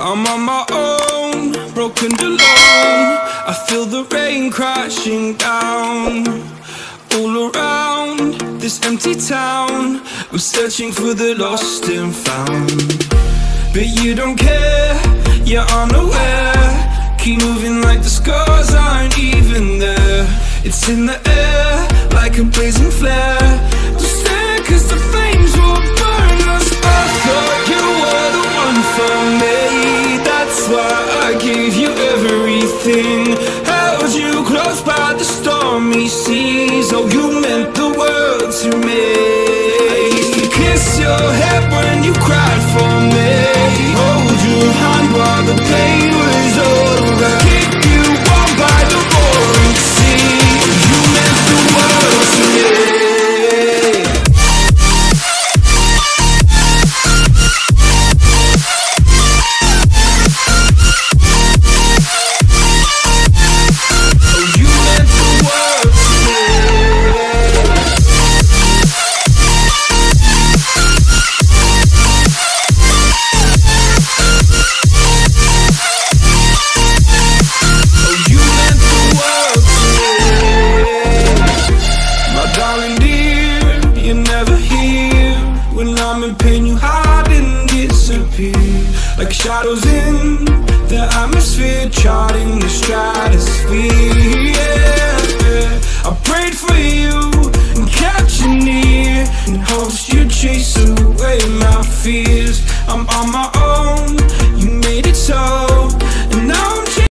I'm on my own, broken alone. I feel the rain crashing down all around this empty town. I'm searching for the lost and found, but you don't care, you're unaware. Keep moving like the scars aren't even there. It's in the air like a blazing flare. Don't stare cause the flames will burn us. I thought you were the one for me, that's why I gave you everything. Held you close by the stormy seas. Oh, you meant the world to me. I used to kiss your head when you cried for me, hold your hand while the pain was over, keep you warm by the roaring sea. You meant the world to me. Like shadows in the atmosphere, charting the stratosphere, yeah.